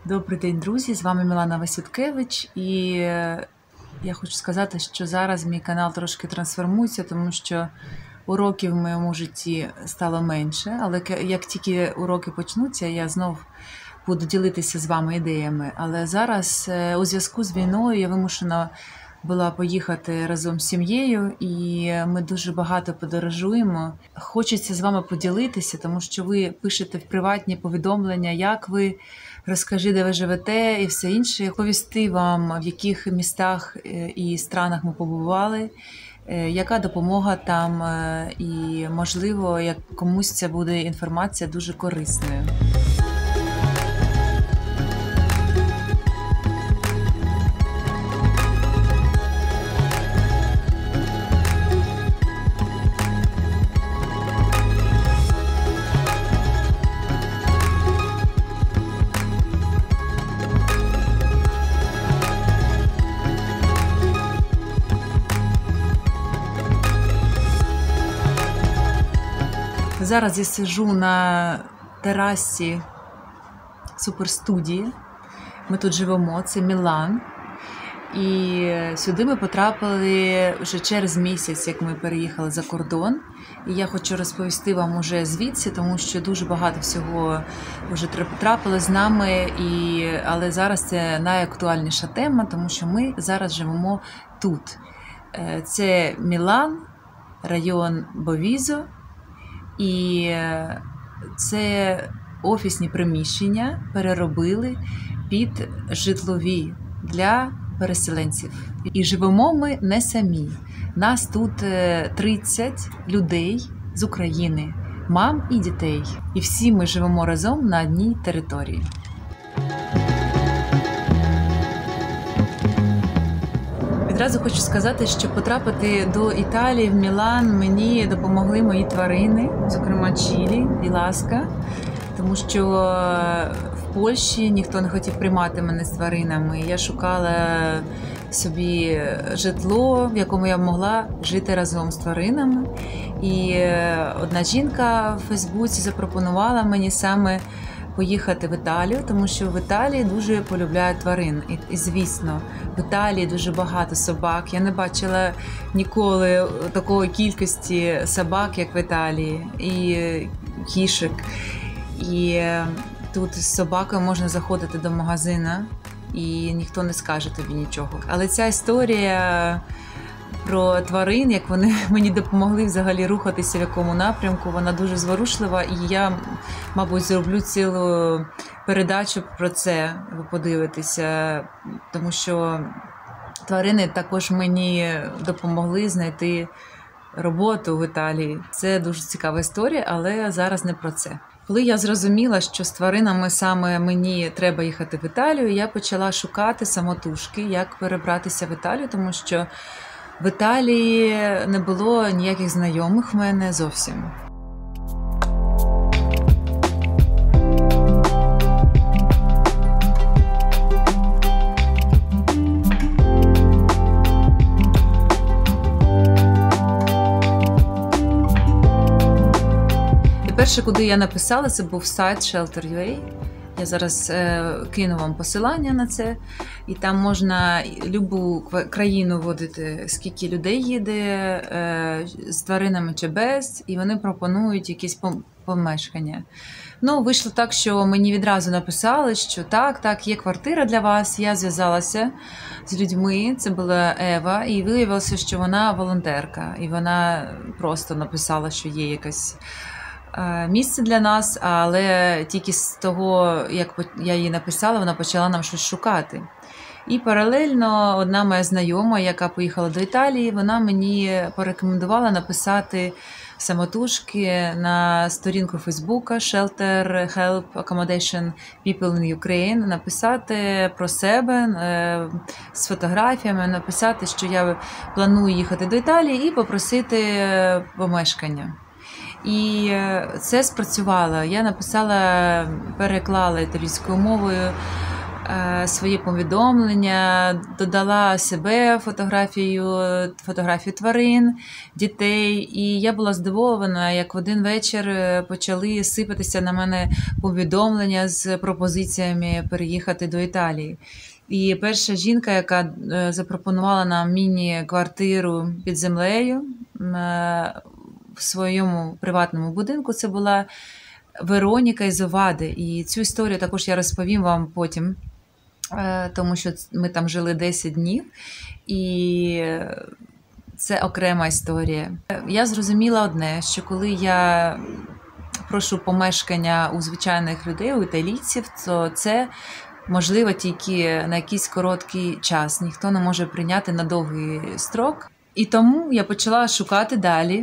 Добрий день, друзі! З вами Мілана Васюткевич, і я хочу сказати, що зараз мій канал трошки трансформується, тому що уроків в моєму житті стало менше, але як тільки уроки почнуться, я знов буду ділитися з вами ідеями. Але зараз у зв'язку з війною я вимушена була поїхати разом з сім'єю, і ми дуже багато подорожуємо. Хочеться з вами поділитися, тому що ви пишете в приватні повідомлення, як ви, розкажи, де ви живете і все інше. Повісти вам, в яких містах і странах ми побували, яка допомога там, і, можливо, як комусь ця буде інформація дуже корисною. Зараз я сиджу на терасі суперстудії. Ми тут живемо, це Мілан. І сюди ми потрапили вже через місяць, як ми переїхали за кордон. І я хочу розповісти вам уже звідси, тому що дуже багато всього вже трапило з нами. Але зараз це найактуальніша тема, тому що ми зараз живемо тут. Це Мілан, район Бовізо. І це офісні приміщення переробили під житлові для переселенців. І живемо ми не самі. Нас тут 30 людей з України, мам і дітей. І всі ми живемо разом на одній території. Відразу хочу сказати, що потрапити до Італії, в Мілан, мені допомогли мої тварини, зокрема Чілі і Ласка, тому що в Польщі ніхто не хотів приймати мене з тваринами. Я шукала собі житло, в якому я могла жити разом з тваринами. І одна жінка в Фейсбуці запропонувала мені саме поїхати в Італію, тому що в Італії дуже полюбляють тварин. І звісно, в Італії дуже багато собак. Я не бачила ніколи такої кількості собак, як в Італії, і кішок. І тут з собакою можна заходити до магазину, і ніхто не скаже тобі нічого. Але ця історія про тварин, як вони мені допомогли взагалі рухатися в якому напрямку, вона дуже зворушлива, і я, мабуть, зроблю цілу передачу про це, ви подивитеся, тому що тварини також мені допомогли знайти роботу в Італії. Це дуже цікава історія, але зараз не про це. Коли я зрозуміла, що з тваринами саме мені треба їхати в Італію, я почала шукати самотужки, як перебратися в Італію, тому що в Італії не було ніяких знайомих в мене зовсім. І перше, куди я написала, це був сайт Shelter.ua. Я зараз кину вам посилання на це, і там можна любу країну вводити, скільки людей їде, з тваринами чи без, і вони пропонують якісь помешкання. Ну, вийшло так, що мені відразу написали, що так, є квартира для вас. Я зв'язалася з людьми, це була Ева, і виявилося, що вона волонтерка, і вона просто написала, що є якась місце для нас, але тільки з того, як я їй написала, вона почала нам щось шукати. І паралельно одна моя знайома, яка поїхала до Італії, вона мені порекомендувала написати самотужки на сторінку Фейсбука Shelter Help Accommodation People in Ukraine, написати про себе з фотографіями, написати, що я планую їхати до Італії і попросити помешкання. І це спрацювало. Я написала, переклала італійською мовою своє повідомлення, додала себе фотографію тварин, дітей. І я була здивована, як в один вечір почали сипатися на мене повідомлення з пропозиціями переїхати до Італії. І перша жінка, яка запропонувала нам міні-квартиру під землею в своєму приватному будинку, це була Вероніка із Овади. І цю історію також я розповім вам потім, тому що ми там жили 10 днів, і це окрема історія. Я зрозуміла одне, що коли я прошу помешкання у звичайних людей, у італійців, то це можливо тільки на якийсь короткий час. Ніхто не може прийняти на довгий строк. І тому я почала шукати далі.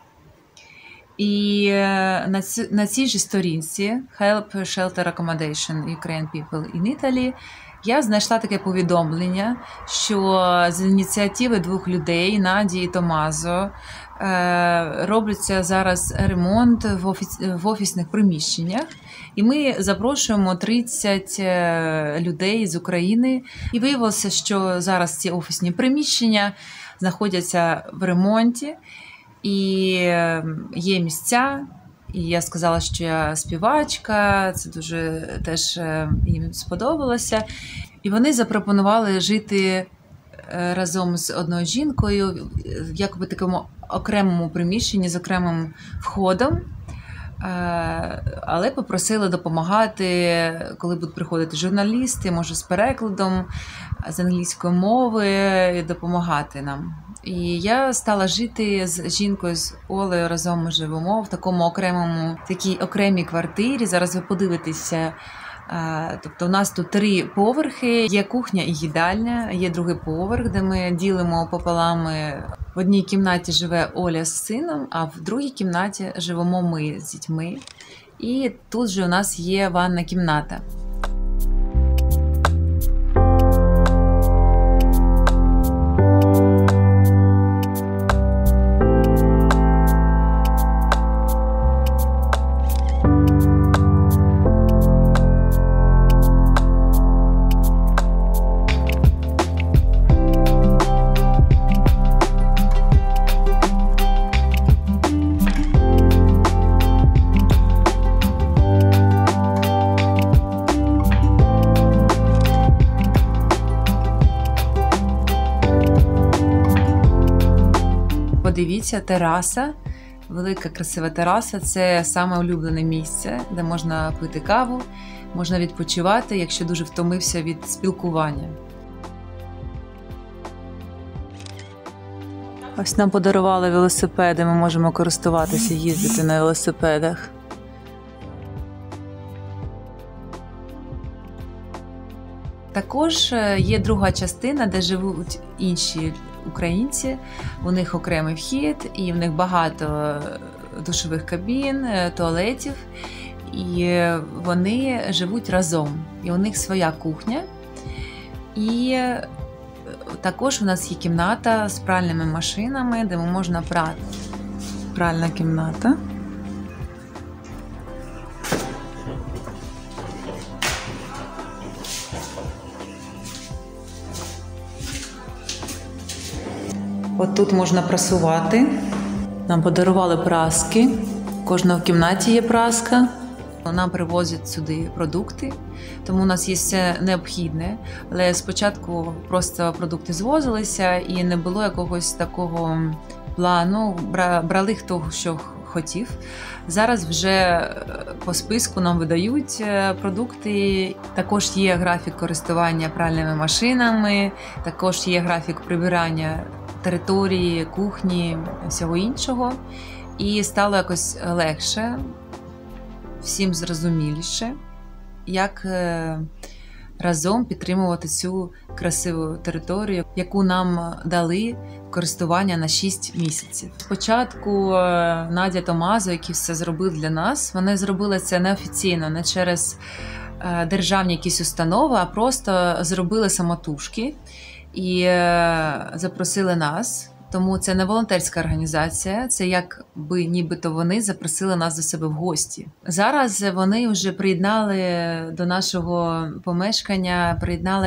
І на цій ж сторінці Help Shelter Accommodation Ukrainian People in Italy я знайшла таке повідомлення, що з ініціативи 2 людей, Наді і Томазо, робиться зараз ремонт в офісних приміщеннях. І ми запрошуємо 30 людей з України. І виявилося, що зараз ці офісні приміщення знаходяться в ремонті. І є місця, і я сказала, що я співачка, це дуже теж їм сподобалося. І вони запропонували жити разом з одною жінкою в якоби такому окремому приміщенні з окремим входом, але попросили допомагати, коли будуть приходити журналісти, може з перекладом з англійської мови, допомагати нам. І я стала жити з жінкою, з Олею, разом ми живемо в такій окремій квартирі. Зараз ви подивитеся, тобто у нас тут 3 поверхи, є кухня і їдальня, є другий поверх, де ми ділимо пополам. В одній кімнаті живе Оля з сином, а в другій кімнаті живемо ми з дітьми. І тут же у нас є ванна кімната. Подивіться, тераса, велика красива тераса – це саме улюблене місце, де можна пити каву, можна відпочивати, якщо дуже втомився від спілкування. Ось нам подарували велосипеди, ми можемо користуватися, їздити на велосипедах. Також є друга частина, де живуть інші українці, у них окремий вхід, і в них багато душових кабін, туалетів, і вони живуть разом, і у них своя кухня. І також у нас є кімната з пральними машинами, де можна прати. Пральна кімната. От тут можна прасувати. Нам подарували праски. У кожного в кімнаті є праска. Нам привозять сюди продукти, тому у нас є все необхідне. Але спочатку просто продукти звозилися і не було якогось такого плану. Брали хто що хотів. Зараз вже по списку нам видають продукти. Також є графік користування пральними машинами, також є графік прибирання території, кухні, всього іншого. І стало якось легше, всім зрозуміліше, як разом підтримувати цю красиву територію, яку нам дали в користування на 6 місяців. Спочатку Надя Томазо, які все зробили для нас, вони зробили це неофіційно, не через державні якісь установи, а просто зробили самотужки і запросили нас. Тому це не волонтерська організація, це якби нібито вони запросили нас до себе в гості. Зараз вони вже приєднали до нашого помешкання,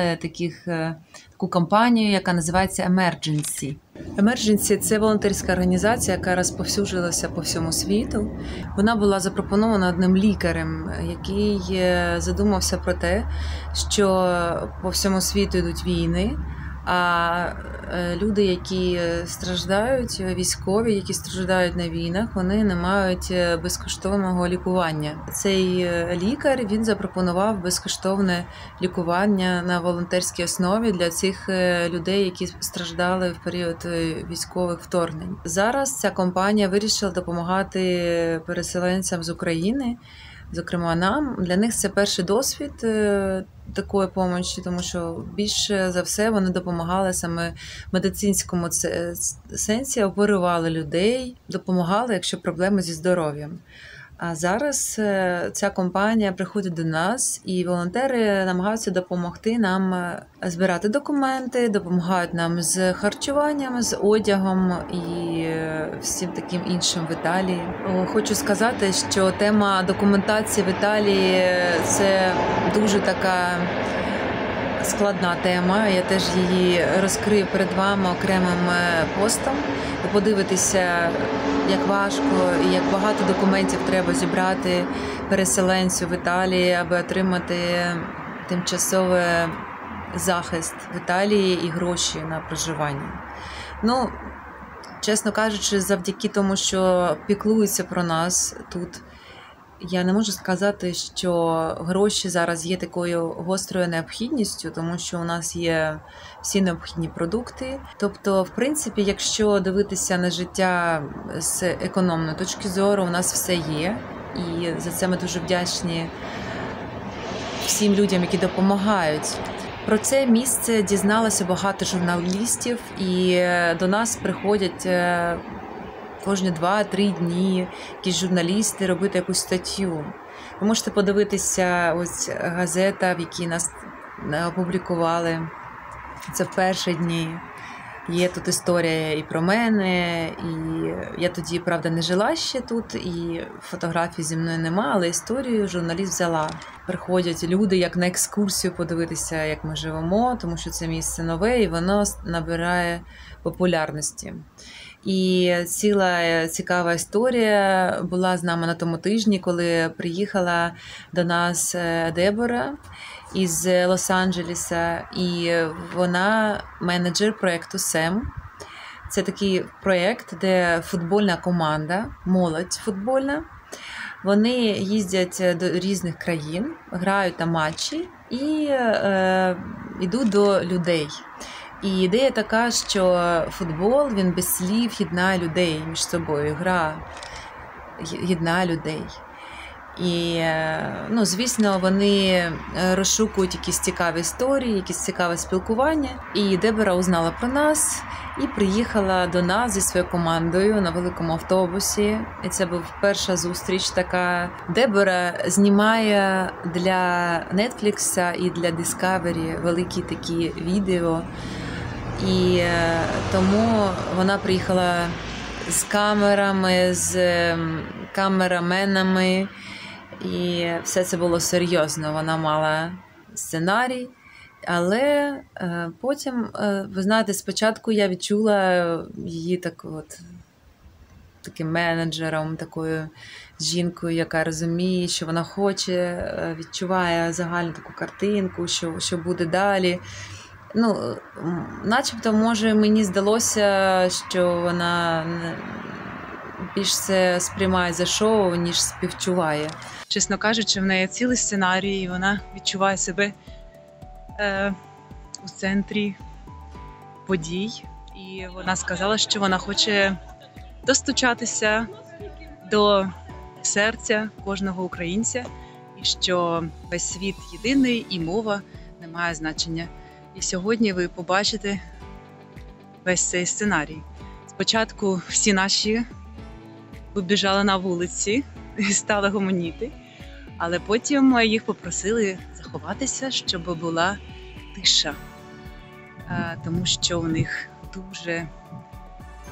таку компанію, яка називається Emergency. Emergency – це волонтерська організація, яка розповсюджилася по всьому світу. Вона була запропонована одним лікарем, який задумався про те, що по всьому світу йдуть війни, а люди, які страждають, військові, які страждають на війнах, вони не мають безкоштовного лікування. Цей лікар, він запропонував безкоштовне лікування на волонтерській основі для цих людей, які страждали в період військових вторгнень. Зараз ця компанія вирішила допомагати переселенцям з України, зокрема нам. Для них це перший досвід такої допомоги, тому що більше за все вони допомагали саме в медицинському сенсі, оперували людей, допомагали, якщо проблеми зі здоров'ям. А зараз ця компанія приходить до нас, і волонтери намагаються допомогти нам збирати документи, допомагають нам з харчуванням, з одягом і всім таким іншим в Італії. Хочу сказати, що тема документації в Італії – це дуже така складна тема. Я теж її розкрию перед вами окремим постом. Ви подивитеся, як важко і як багато документів треба зібрати переселенцю в Італії, аби отримати тимчасовий захист в Італії і гроші на проживання. Ну, чесно кажучи, завдяки тому, що піклуються про нас тут, я не можу сказати, що гроші зараз є такою гострою необхідністю, тому що у нас є всі необхідні продукти. Тобто, в принципі, якщо дивитися на життя з економної точки зору, у нас все є. І за це ми дуже вдячні всім людям, які допомагають. Про це місце дізналося багато журналістів, і до нас приходять кожні 2-3 дні якісь журналісти робити якусь статтю. Ви можете подивитися, ось газета, в якій нас опублікували. Це в перші дні. Є тут історія і про мене, і я тоді, правда, не жила ще тут, і фотографій зі мною нема, але історію журналіст взяла. Приходять люди як на екскурсію подивитися, як ми живемо, тому що це місце нове, і воно набирає популярності. І ціла цікава історія була з нами на тому тижні, коли приїхала до нас Дебора із Лос-Анджелеса, і вона менеджер проєкту SEM. Це такий проєкт, де футбольна команда, молодь футбольна, вони їздять до різних країн, грають на матчі і йдуть до людей. І ідея така, що футбол, він без слів єднає людей між собою, гра єднає людей. І, звісно, вони розшукують якісь цікаві історії, якісь цікаве спілкування. І Дебора узнала про нас і приїхала до нас зі своєю командою на великому автобусі. І це була перша зустріч така. Дебора знімає для Netflix і для Discovery великі такі відео. І тому вона приїхала з камерами, з камераменами, і все це було серйозно. Вона мала сценарій, але потім, ви знаєте, спочатку я відчула її таким менеджером, такою жінкою, яка розуміє, що вона хоче, відчуває загальну таку картинку, що буде далі. Начебто, може, мені здалося, що вона більш це сприймає за шоу, ніж співчуває. Чесно кажучи, в неї цілий сценарій, і вона відчуває себе у центрі подій. І вона сказала, що вона хоче достучатися до серця кожного українця, і що весь світ єдиний і мова не має значення. І сьогодні ви побачите весь цей сценарій. Спочатку всі наші вибіжали на вулиці і стали гомоніти, але потім їх попросили заховатися, щоб була тиша, тому що у них дуже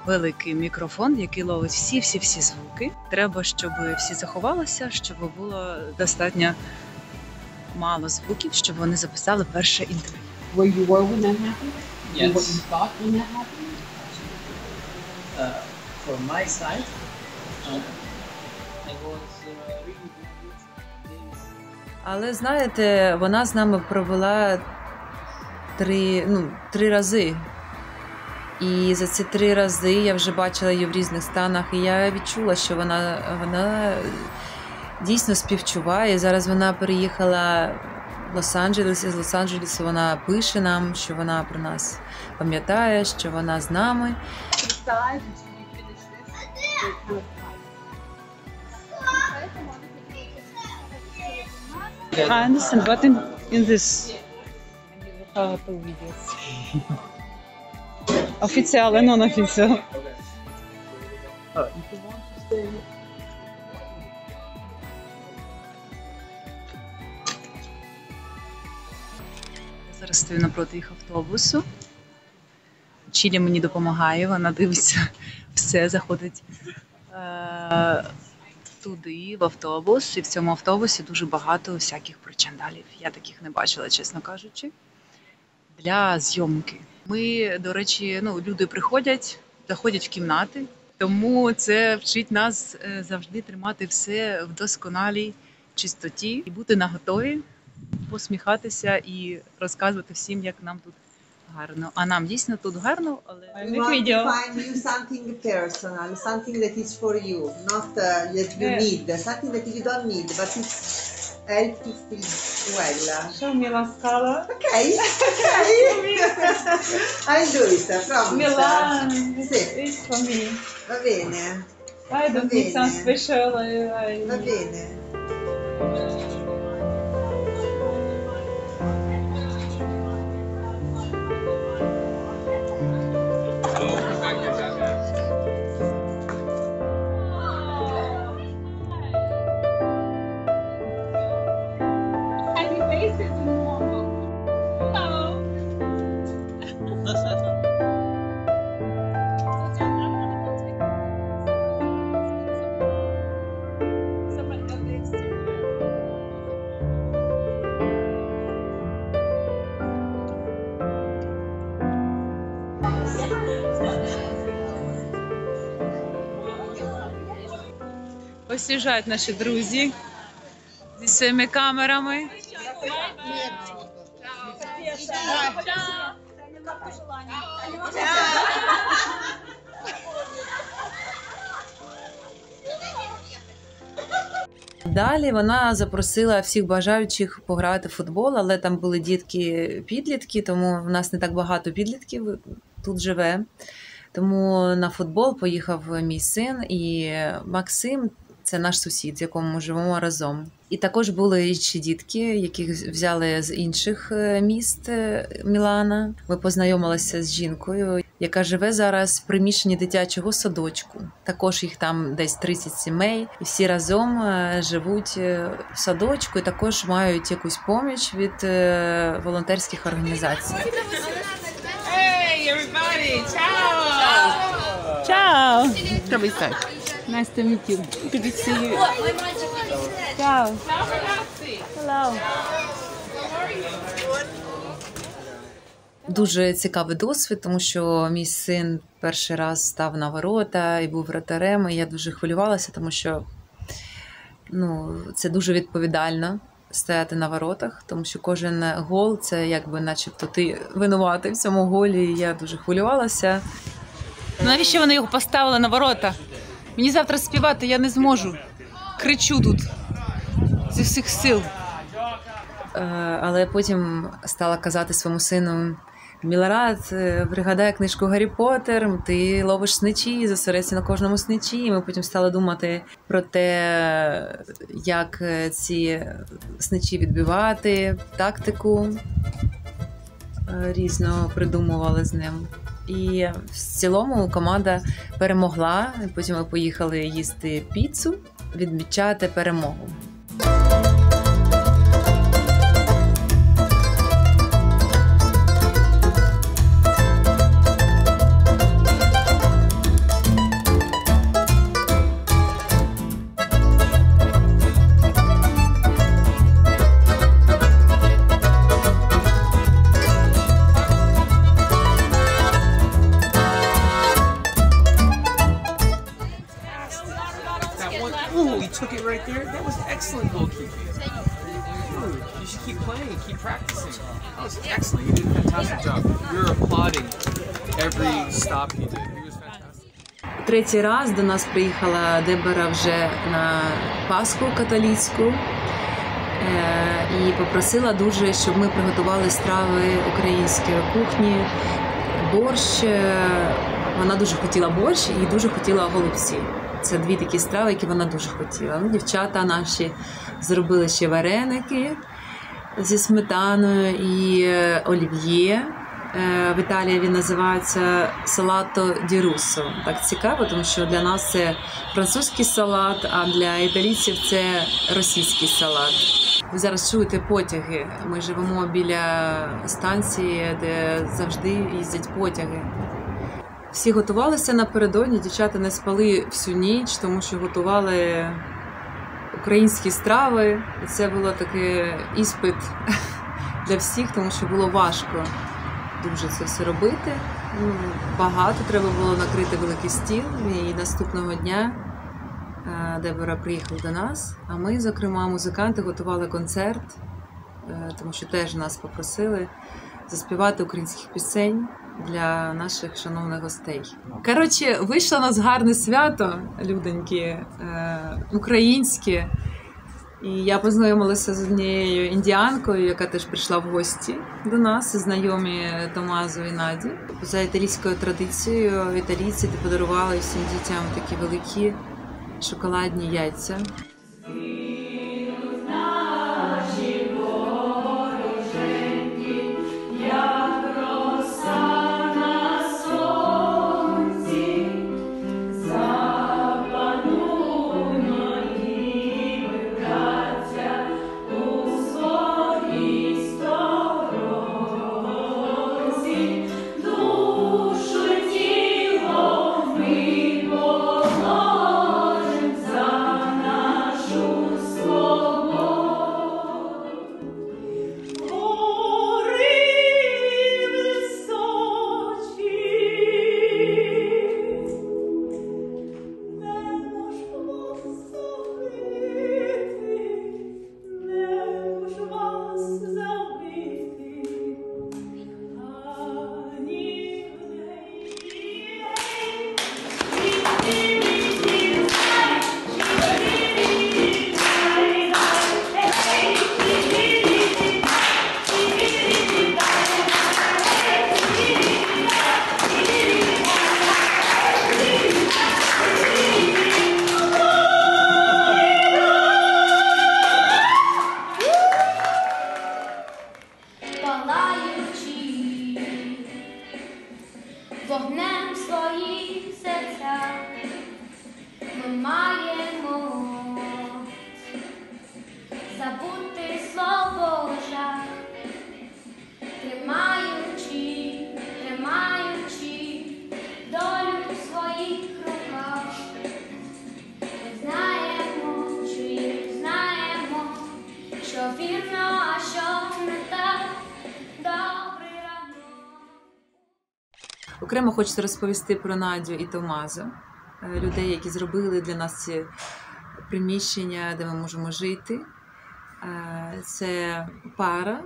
великий мікрофон, який ловить всі звуки. Треба, щоб всі заховалися, щоб було достатньо мало звуків, щоб вони записали перше інтерв'ю. Where you were when that happened? Yes. And what you thought when that happened? From my side, I was really good. Але знаєте, вона з нами провела три рази. І за ці 3 рази я вже бачила її в різних станах, і я відчула, що вона дійсно співчуває. Зараз вона переїхала в Лос-Анджелес, і з Лос-Анджелесу вона пише нам, що вона про нас пам'ятає, що вона з нами. I understand, but in this офіціал і нон-офіціал. Зараз стою напроти їх автобусу. Чілі мені допомагає, вона дивиться все, заходить туди, в автобус. І в цьому автобусі дуже багато всяких причандалів. Я таких не бачила, чесно кажучи, для зйомки. Ми, до речі, люди приходять, заходять в кімнати, тому це вчить нас завжди тримати все в досконалій чистоті і бути наготові, посміхатися і розказувати всім, як нам тут гарно. А нам дійсно тут гарно, але We want to find you something personal, something that is for you, not that you need, something that you don't need, but it helps to feel well. Show me la scala. Okay, I'll do it, I promise. Milan, Sì, it's for me. va bene, I don't need some special. va bene. Ось їжджають наші друзі зі своїми камерами. Далі вона запросила всіх бажаючих пограти в футбол, але там були дітки-підлітки, тому в нас не так багато підлітків тут живе. Тому на футбол поїхав мій син і Максим. Це наш сусід, з яким ми живемо разом. І також були інші дітки, яких взяли з інших міст Мілана. Ми познайомилися з жінкою, яка живе зараз в приміщенні дитячого садочку. Також їх там десь 30 сімей. І всі разом живуть в садочку і також мають якусь поміч від волонтерських організацій. Hey, everybody! Ciao! Чао! Nice to meet you. Good to see you. Чао! Ciao, ragazzi! Hello! Дуже цікавий досвід, тому що мій син перший раз став на ворота і був вратарем, і я дуже хвилювалася, тому що це дуже відповідально стояти на воротах, тому що кожен гол – це якби начебто ти винуватий в цьому голі, і я дуже хвилювалася. Навіщо вони його поставили на ворота? Мені завтра співати я не зможу. Кричу тут зі всіх сил. Але потім стала казати своєму сину: Мілорад, пригадай книжку «Гаррі Поттер», ти ловиш сничі, зосередься на кожному сничі. І ми потім стали думати про те, як ці сничі відбивати, тактику різно придумували з ним. І в цілому команда перемогла. Потім ми поїхали їсти піцу, відмічати перемогу. took it right there. That was excellent goalkeeping. Dude, you should keep playing, keep practicing. That was excellent. You did a fantastic job. You're applauding every stop he did. He was fantastic. Третій раз до нас приїхала Дебора вже на Пасху католицьку і попросила дуже, щоб ми приготували страви української кухні, борщ. Вона дуже хотіла борщ і дуже хотіла голубці. Це дві такі страви, які вона дуже хотіла. Ну, дівчата наші зробили ще вареники зі сметаною і олів'є. В Італії він називається салато ді руссо. Так цікаво, тому що для нас це французький салат, а для італійців це російський салат. Ви зараз чуєте потяги. Ми живемо біля станції, де завжди їздять потяги. Всі готувалися напередодні, дівчата не спали всю ніч, тому що готували українські страви. І це було такий іспит для всіх, тому що було важко дуже це все робити. Багато, треба було накрити великий стіл. І наступного дня Дебора приїхала до нас, а ми, зокрема, музиканти, готували концерт, тому що теж нас попросили заспівати українських пісень для наших шановних гостей. Коротше, вийшло у нас гарне свято, люденькі, українське. І я познайомилася з однією індіанкою, яка теж прийшла в гості до нас, знайомі Томазо і Наді. За італійською традицією італійці подарували всім дітям такі великі шоколадні яйця. Вогнем своїх серця ми маємо забути слово жах, тримаючи долю в своїх руках. Ми знаємо, що вірно, а що не так. Добрий ранок. Окремо хочеться розповісти про Надю і Томазо, людей, які зробили для нас ці приміщення, де ми можемо жити. Це пара.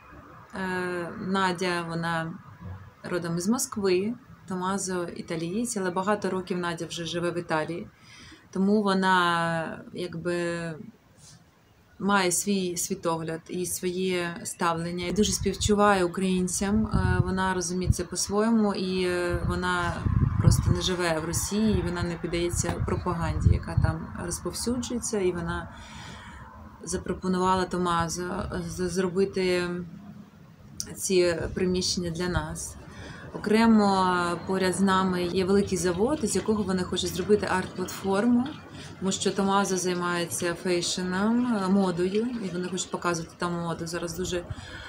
Надя, вона родом із Москви, Томазо італієць, але багато років Надя вже живе в Італії. Тому вона якби має свій світогляд і своє ставлення. І дуже співчуває українцям, вона розуміє це по-своєму, і вона просто не живе в Росії, і вона не піддається пропаганді, яка там розповсюджується, і вона запропонувала Томазо зробити ці приміщення для нас. Окремо поряд з нами є великий завод, з якого вони хочуть зробити арт-платформу, тому що Томазо займається фейшеном, модою, і вони хочуть показувати там моду. Зараз дуже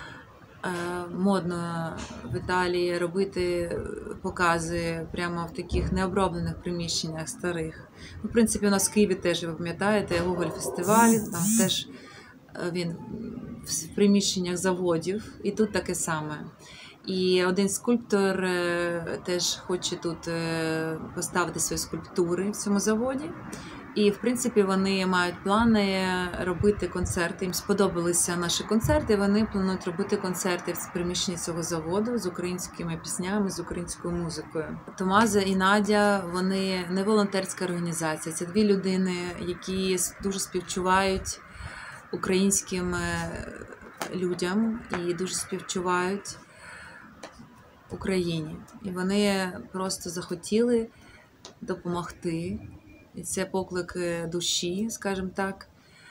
модно в Італії робити покази прямо в таких необроблених приміщеннях старих. Ну, в принципі, у нас в Києві теж, ви пам'ятаєте, Гоголь-фестиваль, там теж він в приміщеннях заводів, і тут таке саме. І один скульптор теж хоче тут поставити свої скульптури в цьому заводі. І, в принципі, вони мають плани робити концерти. Їм сподобалися наші концерти, вони планують робити концерти в приміщенні цього заводу з українськими піснями, з українською музикою. Томазо і Надя, вони не волонтерська організація. Це дві людини, які дуже співчувають українським людям і дуже співчувають Україні. І вони просто захотіли допомогти. І це поклик душі, скажімо так.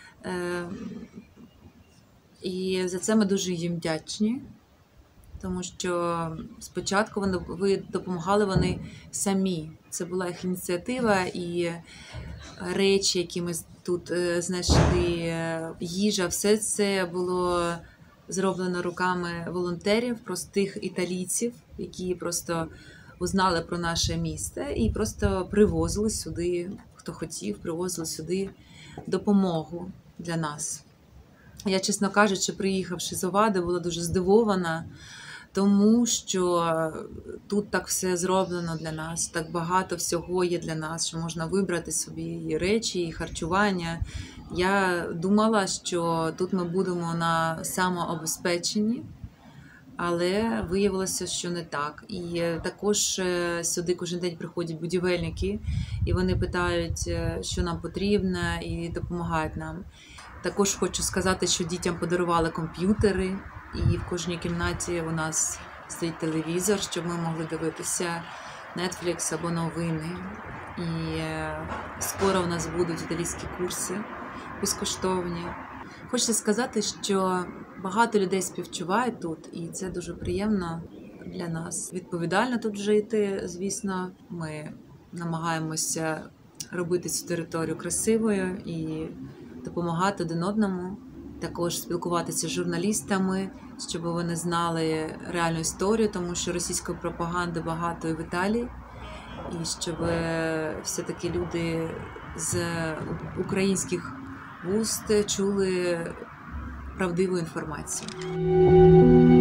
І за це ми дуже їм вдячні, тому що спочатку вони допомагали вони самі. Це була їх ініціатива, і речі, які ми тут знайшли, їжа, все це було зроблено руками волонтерів, простих італійців, які просто узнали про наше місто і просто привозили сюди, хто хотів, привозили сюди допомогу для нас. Я, чесно кажучи, приїхавши з Овади, була дуже здивована, тому що тут так все зроблено для нас, так багато всього є для нас, що можна вибрати собі і речі, і харчування. Я думала, що тут ми будемо на самообезпеченні, але виявилося, що не так. І також сюди кожен день приходять будівельники, і вони питають, що нам потрібно, і допомагають нам. Також хочу сказати, що дітям подарували комп'ютери, і в кожній кімнаті у нас стоїть телевізор, щоб ми могли дивитися Netflix або новини. І скоро у нас будуть італійські курси безкоштовні. Хочеться сказати, що багато людей співчувають тут, і це дуже приємно для нас. Відповідально тут жити, звісно. Ми намагаємося робити цю територію красивою і допомагати один одному. Також спілкуватися з журналістами, щоб вони знали реальну історію, тому що російської пропаганди багато і в Італії. І щоб все-таки люди з українських вуст чули правдиву інформацію.